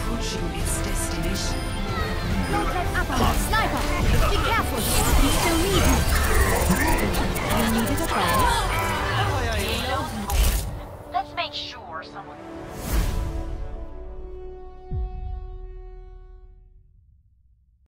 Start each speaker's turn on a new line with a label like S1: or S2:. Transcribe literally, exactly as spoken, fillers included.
S1: approaching its destination.
S2: Don't let up on us. Sniper! Be careful! We still need you. You needed a prize?
S3: Let's make sure someone...